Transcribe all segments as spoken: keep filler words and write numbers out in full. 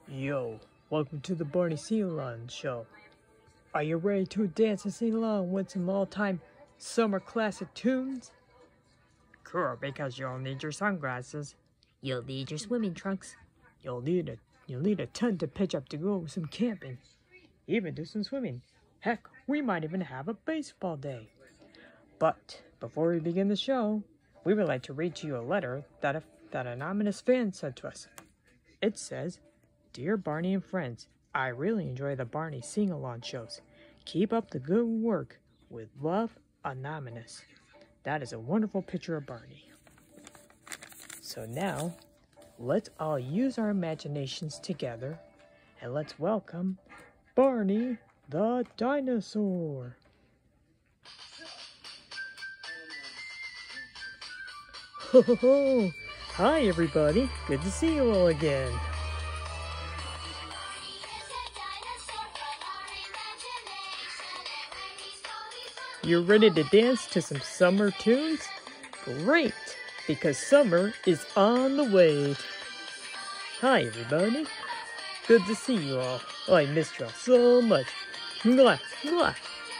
Yo, welcome to the Barney Sing-Along Show. Are you ready to dance and sing along with some all-time summer classic tunes? Cool, because you'll need your sunglasses. You'll need your swimming trunks. You'll need a you'll need a tent to pitch up to go some camping. Even do some swimming. Heck, we might even have a baseball day. But before we begin the show, we would like to read to you a letter that a, that an anonymous fan sent to us. It says, "Dear Barney and friends, I really enjoy the Barney Sing-Along shows. Keep up the good work. With love, Anonymous." That is a wonderful picture of Barney. So now, let's all use our imaginations together, and let's welcome Barney the dinosaur. Ho ho ho! Hi everybody, good to see you all again. You ready to dance to some summer tunes? Great, because summer is on the way. Hi everybody, good to see you all. Oh, I missed you all so much. Mwah, mwah.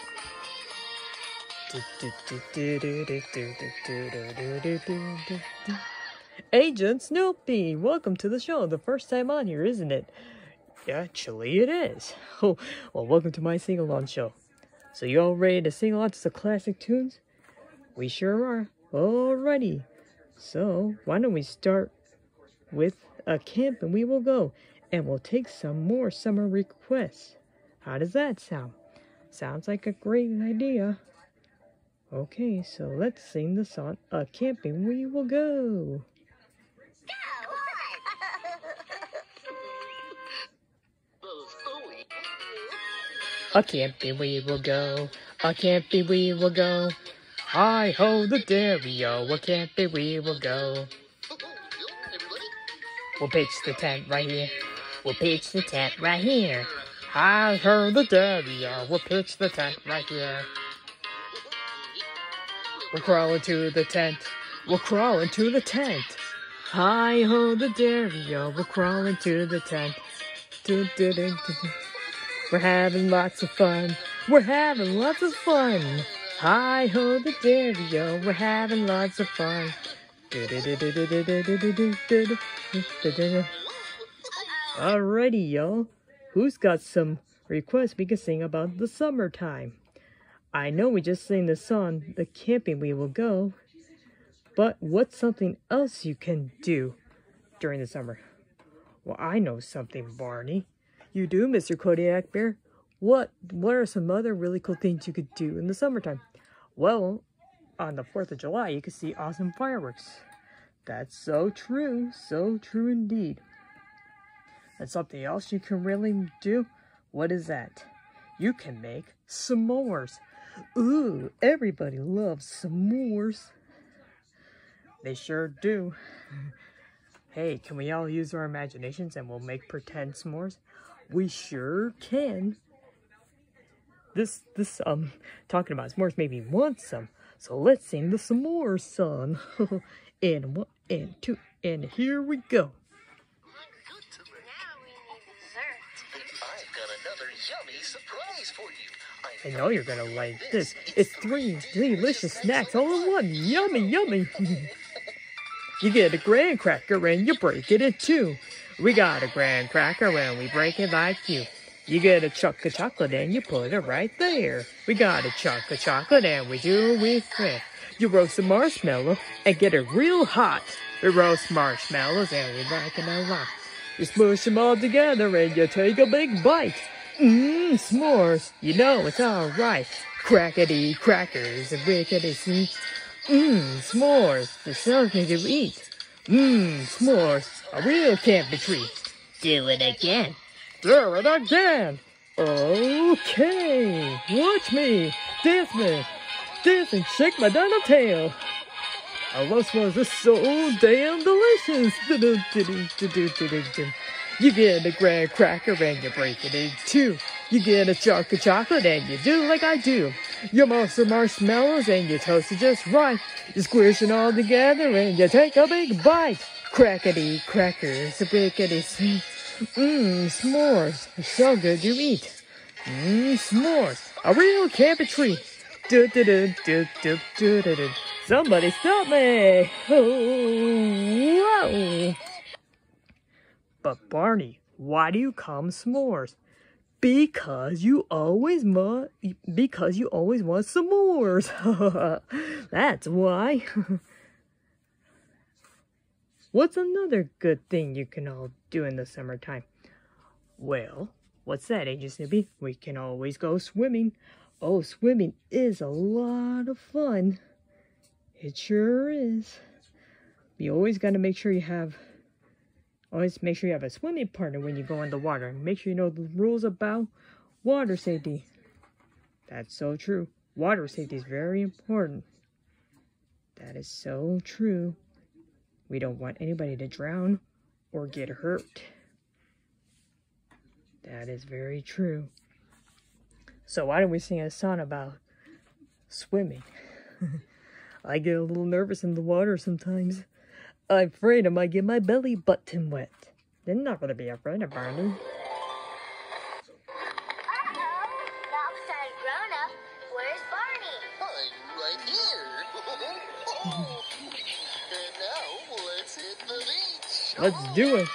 Agent Snoopy, welcome to the show. The first time on here, isn't it? Actually, it is. Oh, well, welcome to my sing-along show. So you all ready to sing along to some classic tunes? We sure are. Alrighty. So why don't we start with a camp and we will go, and we'll take some more summer requests. How does that sound? Sounds like a great idea. Okay, so let's sing the song, "A Camping We Will Go." A camping we will go, a camping we will go. Hi-ho the dairy-o, a camping we will go. We'll pitch the tent right here, we'll pitch the tent right here. Hi-ho the dairy-o, we'll pitch the tent right here. We'll crawl into the tent, we'll crawl into the tent. Hi-ho the dairy-o, we'll crawl into the tent. Do-do-do-do-do. We're having lots of fun, we're having lots of fun. Hi-ho the dairy-o, we're having lots of fun. Alrighty, y'all. Who's got some requests we can sing about the summertime? I know we just sang the song, "The Camping We Will Go," but what's something else you can do during the summer? Well, I know something, Barney. You do, Mister Kodiak Bear? What What are some other really cool things you could do in the summertime? Well, on the fourth of July, you can see awesome fireworks. That's so true, so true indeed. And something else you can really do? What is that? You can make s'mores. Ooh, everybody loves s'mores. They sure do. Hey, can we all use our imaginations and we'll make pretend s'mores? We sure can. This, this, um, talking about s'mores made me want some. So let's sing the s'mores song. And one, and two, and here we go. I know you're gonna like this. It's three delicious snacks all in one. Yummy, yummy. You get a graham cracker and you break it in two. We got a graham cracker and we break it like you. You get a chunk of chocolate and you put it right there. We got a chunk of chocolate and we do it with it. You roast a marshmallow and get it real hot. We roast marshmallows and we like it a lot. You smush them all together and you take a big bite. Mmm, s'mores, you know it's alright. Crackety crackers and rickety sweet. Mmm, s'mores, there's something to eat. Mmm, s'mores, a real camping treat. Do it again. Do it again. Okay, watch me. Dance me. Dance and shake my dino tail. I love s'mores, they're so damn delicious. You get a graham cracker and you break it in two. You get a chunk of chocolate and you do like I do. You roast some marshmallows and you toast it just right. You squish it all together and you take a big bite. Crackety crackers, a rickety sweet. Mmm, s'mores. They're so good to eat. Mmm, s'mores. A real camping treat. Do, do, do, do, do, do, do, do. Somebody stop me! Oh, whoa! But Barney, why do you call them s'mores? Because you always want, because you always want s'mores. That's why. What's another good thing you can all do in the summertime? Well, what's that, Agent Snoopy? We can always go swimming. Oh, swimming is a lot of fun. It sure is. You always got to make sure you have, always make sure you have a swimming partner when you go in the water. Make sure you know the rules about water safety. That's so true. Water safety is very important. That is so true. We don't want anybody to drown or get hurt. That is very true. So why don't we sing a song about swimming? I get a little nervous in the water sometimes. I'm afraid I might get my belly button wet. They're not going to be afraid of Barney. Where's Barney? I'm right here. And now let's hit the beach. Let's do it.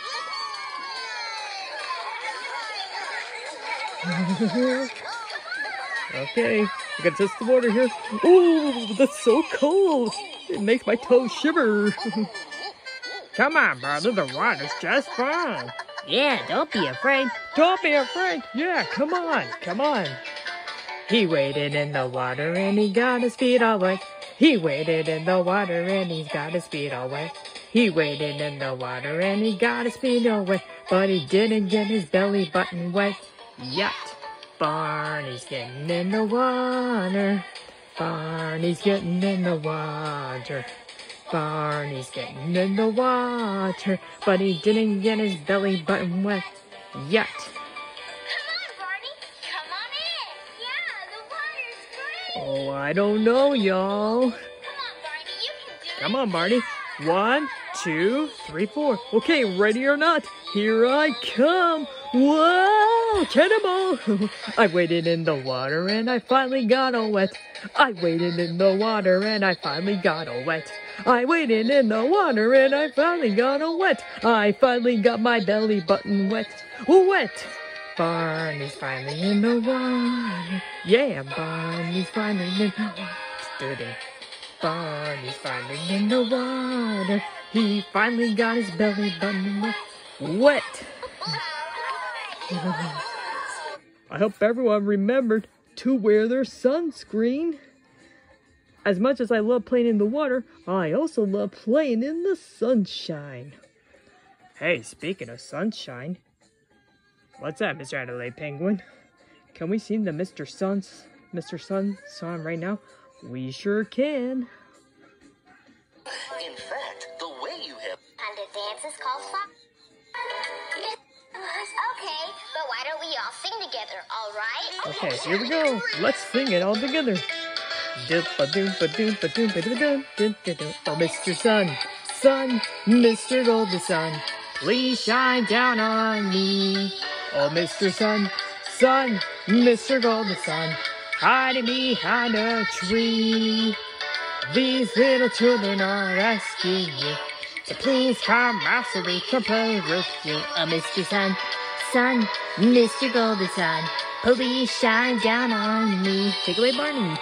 Okay, we gotta test the water here. Ooh, that's so cold. It makes my toes shiver. Come on, brother, the water's just fine. Yeah, don't be afraid. Don't be afraid. Yeah, come on, come on. He waded in the water and he got his feet all wet. He waded in the water and he's got his feet all wet. He waded in the water and he got his feet all wet. But he didn't get his belly button wet yet. Barney's getting in the water. Barney's getting in the water. Barney's getting in the water. But he didn't get his belly button wet yet. Come on, Barney. Come on in. Yeah, the water's great. Oh, I don't know, y'all. Come on, Barney. You can do it. Come on, Barney. One, two, three, four. Okay, ready or not, here I come. Whoa, cannonball. I waded in the water and I finally got all wet. I waded in the water and I finally got all wet. I waded in the water and I finally got all wet. I finally got my belly button wet. Wet. Barney's finally in the water. Yeah, Barney's finally in the water. Barney's finally in the water. He finally got his belly button wet. Wet. I hope everyone remembered to wear their sunscreen. As much as I love playing in the water, I also love playing in the sunshine. Hey, speaking of sunshine, what's that, Mister Adelaide Penguin? Can we sing the Mister Sun's, Mister Sun song right now? We sure can. In fact, the way you have... And the dance is called fun. Okay, but why don't we all sing together, all right? Okay, here we go. Let's sing it all together. Oh, Mister Sun, Sun, Mister Golden Sun, please shine down on me. Oh, Mister Sun, Sun, Mister Golden Sun, hiding behind a tree. These little children are asking you to please come out so we can play with you. Oh, Mister Sun, Sun, Mister Golden Sun, please shine down on me. Take away, Barney.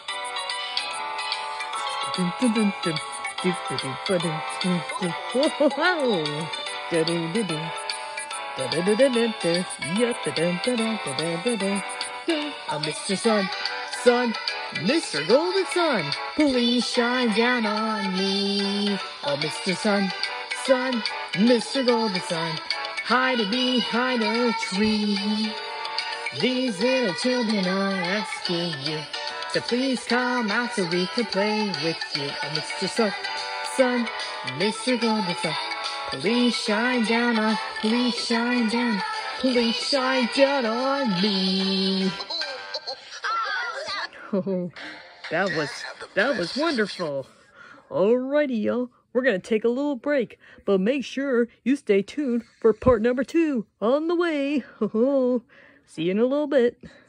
Oh, Mister Sun, Sun, Mister Golden Sun, please shine down on me. Oh, Mister Sun, Sun, Mister Golden Sun, hiding behind a tree. These little children are asking you to please come out so we can play with you. Oh, Mister Sun, Sun, Mister Golden Sun, please shine down on, please shine down, please shine down on me. Oh, that was, that was wonderful. Alrighty, y'all. we're going to take a little break, but make sure you stay tuned for part number two on the way. See you in a little bit.